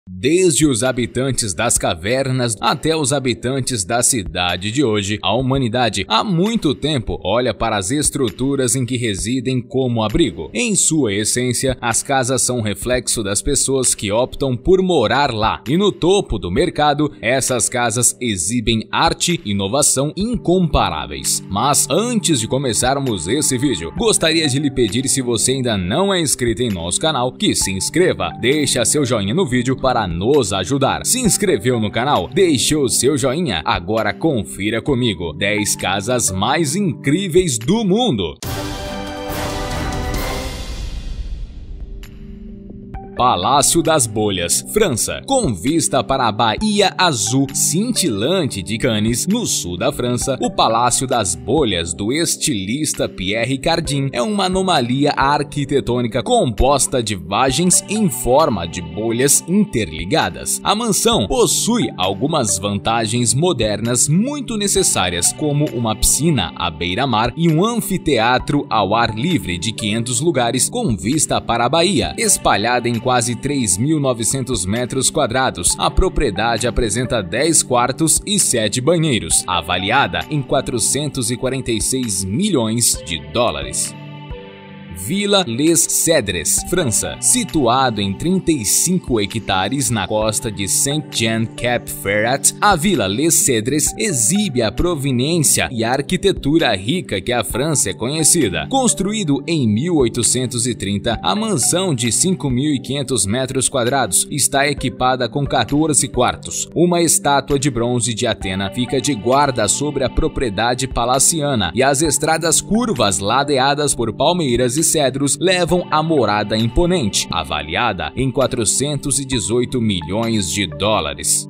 Desde os habitantes das cavernas até os habitantes da cidade de hoje, a humanidade há muito tempo olha para as estruturas em que residem como abrigo. Em sua essência, as casas são um reflexo das pessoas que optam por morar lá. E no topo do mercado, essas casas exibem arte e inovação incomparáveis. Mas antes de começarmos esse vídeo, gostaria de lhe pedir, se você ainda não é inscrito em nosso canal, que se inscreva, deixa seu joinha no vídeo para nos ajudar. Se inscreveu no canal? Deixou seu joinha? Agora confira comigo 10 casas mais incríveis do mundo. Palácio das Bolhas, França. Com vista para a Baía Azul cintilante de Cannes, no sul da França, o Palácio das Bolhas do estilista Pierre Cardin é uma anomalia arquitetônica composta de vagens em forma de bolhas interligadas. A mansão possui algumas vantagens modernas muito necessárias, como uma piscina à beira-mar e um anfiteatro ao ar livre de 500 lugares com vista para a Bahia, espalhada em quase 3.900 metros quadrados. A propriedade apresenta 10 quartos e 7 banheiros, avaliada em 446 milhões de dólares. Villa Les Cèdres, França. Situado em 35 hectares na costa de Saint-Jean-Cap-Ferrat, a Villa Les Cèdres exibe a proveniência e a arquitetura rica que a França é conhecida. Construído em 1830, a mansão de 5.500 metros quadrados está equipada com 14 quartos. Uma estátua de bronze de Atena fica de guarda sobre a propriedade palaciana, e as estradas curvas ladeadas por palmeiras e cedros levam a morada imponente, avaliada em 418 milhões de dólares.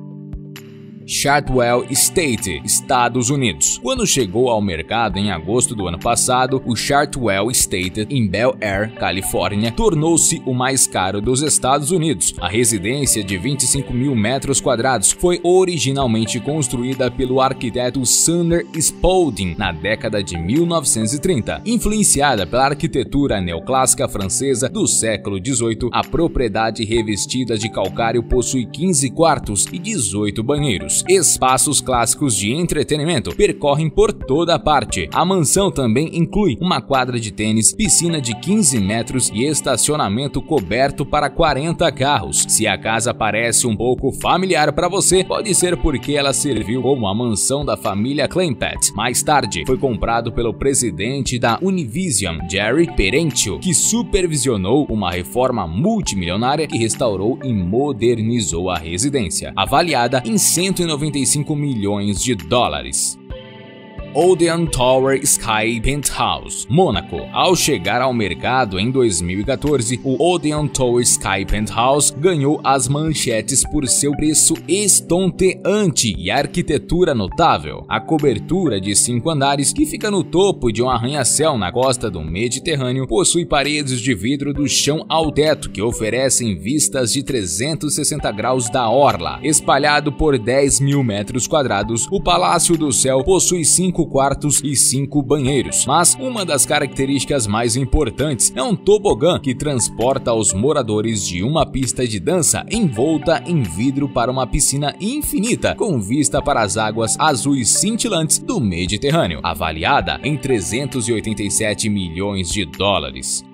Chartwell Estate, Estados Unidos. Quando chegou ao mercado em agosto do ano passado, o Chartwell Estate, em Bel Air, Califórnia, tornou-se o mais caro dos Estados Unidos. A residência de 25.000 metros quadrados foi originalmente construída pelo arquiteto Sander Spalding na década de 1930. Influenciada pela arquitetura neoclássica francesa do século XVIII, a propriedade revestida de calcário possui 15 quartos e 18 banheiros. Espaços clássicos de entretenimento percorrem por toda a parte. A mansão também inclui uma quadra de tênis, piscina de 15 metros e estacionamento coberto para 40 carros. Se a casa parece um pouco familiar para você, pode ser porque ela serviu como a mansão da família Kleinpet. Mais tarde, foi comprado pelo presidente da Univision, Jerry Perentio, que supervisionou uma reforma multimilionária que restaurou e modernizou a residência, avaliada em 195 milhões de dólares. Odeon Tower Sky Penthouse, Mônaco. Ao chegar ao mercado em 2014, o Odeon Tower Sky Penthouse ganhou as manchetes por seu preço estonteante e arquitetura notável. A cobertura de 5 andares, que fica no topo de um arranha-céu na costa do Mediterrâneo, possui paredes de vidro do chão ao teto que oferecem vistas de 360 graus da orla. Espalhado por 10.000 metros quadrados, o Palácio do Céu possui 5 quartos e 5 banheiros, mas uma das características mais importantes é um tobogã que transporta os moradores de uma pista de dança envolta em vidro para uma piscina infinita com vista para as águas azuis cintilantes do Mediterrâneo, avaliada em 387 milhões de dólares.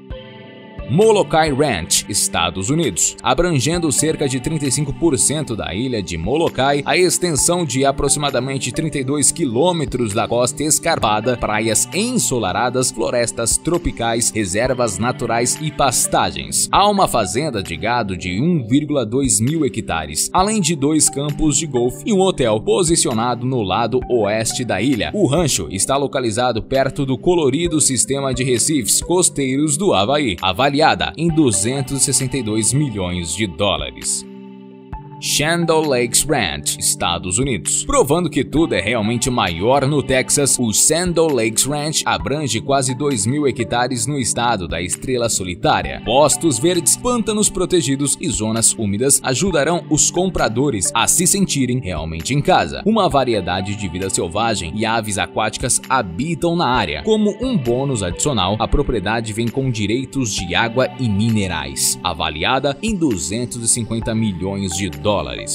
Molokai Ranch, Estados Unidos. Abrangendo cerca de 35% da ilha de Molokai, a extensão de aproximadamente 32 quilômetros da costa escarpada, praias ensolaradas, florestas tropicais, reservas naturais e pastagens. Há uma fazenda de gado de 1,2 mil hectares, além de 2 campos de golfe e um hotel posicionado no lado oeste da ilha. O rancho está localizado perto do colorido sistema de recifes costeiros do Havaí, avaliada em 262 milhões de dólares. Shandon Lakes Ranch, Estados Unidos. Provando que tudo é realmente maior no Texas, o Shandon Lakes Ranch abrange quase 2.000 hectares no estado da Estrela Solitária. Postos verdes, pântanos protegidos e zonas úmidas ajudarão os compradores a se sentirem realmente em casa. Uma variedade de vida selvagem e aves aquáticas habitam na área. Como um bônus adicional, a propriedade vem com direitos de água e minerais, avaliada em 250 milhões de dólares.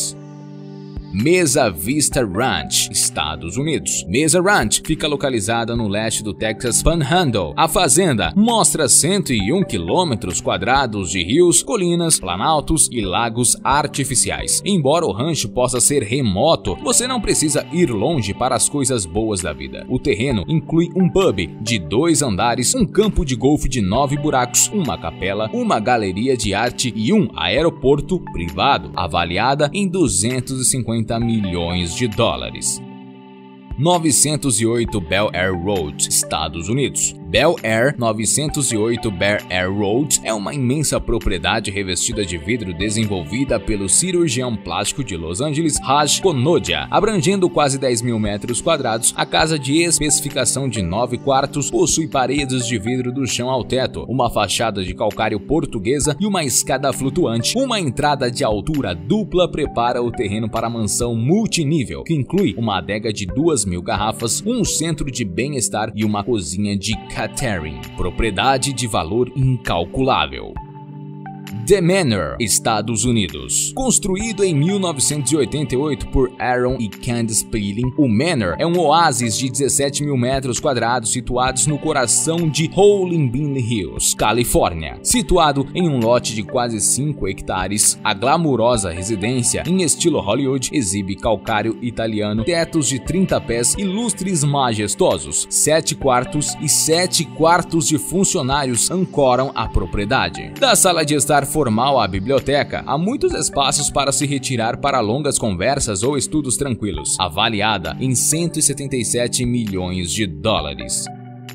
Mesa Vista Ranch, Estados Unidos. Mesa Ranch fica localizada no leste do Texas Panhandle. A fazenda mostra 101 quilômetros quadrados de rios, colinas, planaltos e lagos artificiais. Embora o rancho possa ser remoto, você não precisa ir longe para as coisas boas da vida. O terreno inclui um pub de 2 andares, um campo de golfe de 9 buracos, uma capela, uma galeria de arte e um aeroporto privado, avaliada em 250 milhões de dólares. 908 Bel Air Road, Estados Unidos. Bel Air 908 Bel Air Road é uma imensa propriedade revestida de vidro desenvolvida pelo cirurgião plástico de Los Angeles, Raj Konodia. Abrangendo quase 10.000 metros quadrados, a casa de especificação de 9 quartos possui paredes de vidro do chão ao teto, uma fachada de calcário portuguesa e uma escada flutuante. Uma entrada de altura dupla prepara o terreno para a mansão multinível, que inclui uma adega de 2.000 garrafas, um centro de bem-estar e uma cozinha de catering. Propriedade de valor incalculável. The Manor, Estados Unidos. Construído em 1988 por Aaron e Candice Peeling, o Manor é um oásis de 17.000 metros quadrados situados no coração de Howling Bean Hills, Califórnia. Situado em um lote de quase 5 hectares, a glamurosa residência em estilo Hollywood exibe calcário italiano, tetos de 30 pés e lustres majestosos. 7 quartos e 7 quartos de funcionários ancoram a propriedade. Da sala de estar formal à biblioteca, há muitos espaços para se retirar para longas conversas ou estudos tranquilos, avaliada em 177 milhões de dólares.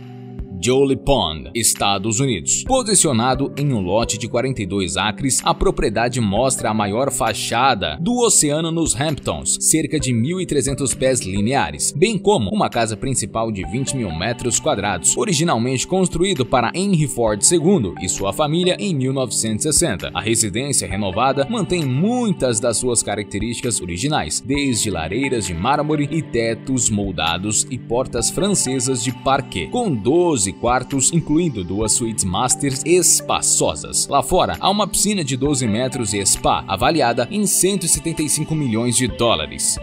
Jolly Pond, Estados Unidos. Posicionado em um lote de 42 acres, a propriedade mostra a maior fachada do oceano nos Hamptons, cerca de 1.300 pés lineares, bem como uma casa principal de 20.000 metros quadrados, originalmente construído para Henry Ford II e sua família em 1960. A residência renovada mantém muitas das suas características originais, desde lareiras de mármore e tetos moldados e portas francesas de parquet, com 12 quartos, incluindo 2 suítes masters espaçosas. Lá fora, há uma piscina de 12 metros e spa, avaliada em 175 milhões de dólares.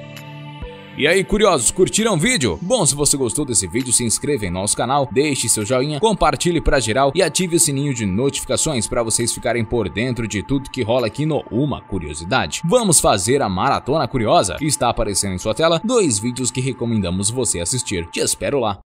E aí, curiosos, curtiram o vídeo? Bom, se você gostou desse vídeo, se inscreva em nosso canal, deixe seu joinha, compartilhe pra geral e ative o sininho de notificações para vocês ficarem por dentro de tudo que rola aqui no Uma Curiosidade. Vamos fazer a Maratona Curiosa? Está aparecendo em sua tela 2 vídeos que recomendamos você assistir. Te espero lá!